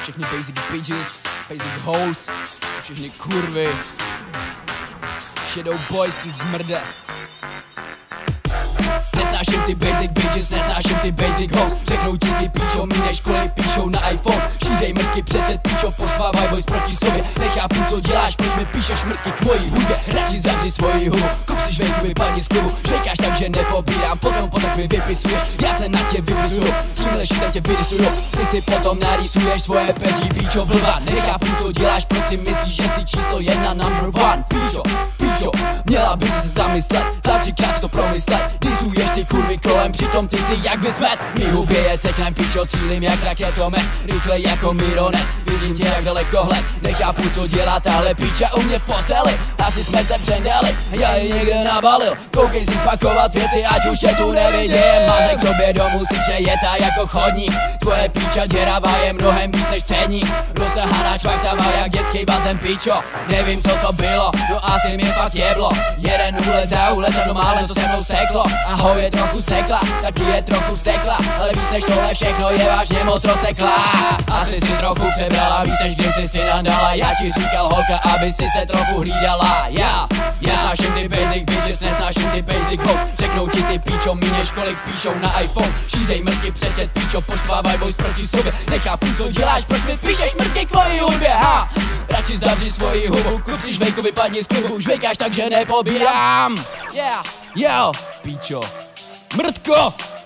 všechny basic bitches, basic hoes, všechny kurvy, Shadowboys, ty zmrde. Nesnáším ty basic bitches, nesnáším ty basic hoes. Řeknou ti ty píčo, mý než kolik píšou na iPhone. Šířej mrtky před píčo, poštvávaj boys proti sobě. Nechápu, co děláš, proč mi píšeš mrtky k mojí hudbě. Radši zavři svoji hubu, kup si žvejku, vypadni z klubu. Žvejkáš tak, že nepobírám, potom mi vypisuješ. Já se na tě vypisuju, tímhle šitem tě vyrisuju. Ty si potom narýsuješ svoje peří, píčo blbá. Nechápu, co děláš, proč si myslíš, že jsi číslo 1 number one. Píčo, měla by si se zamyslet, třikrát to promyslet. Disuješ ty kurvy kolem, přitom ty si jak bys met. Mý hubě je teknem, píčo, střílím jak raketomet. Rychle jako Mironet, vidím tě jak daleko hled. Nechápu, co dělá tahle píča u mě v posteli. Asi jsme se přendali, já ji někde nabalil. Koukej si spakovat věci, ať už je tu nevidím. Mazek k sobě domů si přejetá jako chodník. Tvoje píča děravá je mnohem víc než ceník. Roztahaná čvachtavá jak dětský bazén, píčo. Nevím, co to bylo, no asi mě fakt jeblo. Jeden úlet za úletem, no málem to se mnou seklo. Ahoj je trochu sekla, taky je trochu stekla. Ale víc než tohle všechno je vážně moc rozteklá. Asi si trochu přebrala, víc než když si nandala. Já ti říkal holka, aby si se trochu hlídala. Já nesnáším ty basic bitches, nesnáším ty basic hoes. Řeknou ti ty píčo, mý než kolik píšou na iPhone. Šířej mrtky před píčo, poštvávaj boys proti sobě. Nechápu, co děláš, proč mi píšeš mrtky k mojí hudbě, ha? Radši zavři svoji hubu, kup si žvejku, vypadni z klubu. Žvejkáš tak, že nepobírám. Yo, píčo, mrtko.